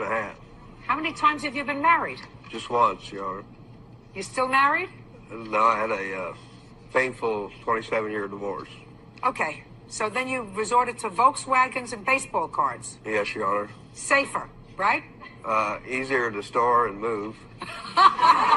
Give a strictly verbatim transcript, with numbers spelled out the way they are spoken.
and a half. How many times have you been married? Just once, Your Honor. You still married? No, I had a uh, painful twenty-seven-year divorce. Okay, so then you resorted to Volkswagens and baseball cards. Yes, Your Honor. Safer, right? Uh, easier to store and move.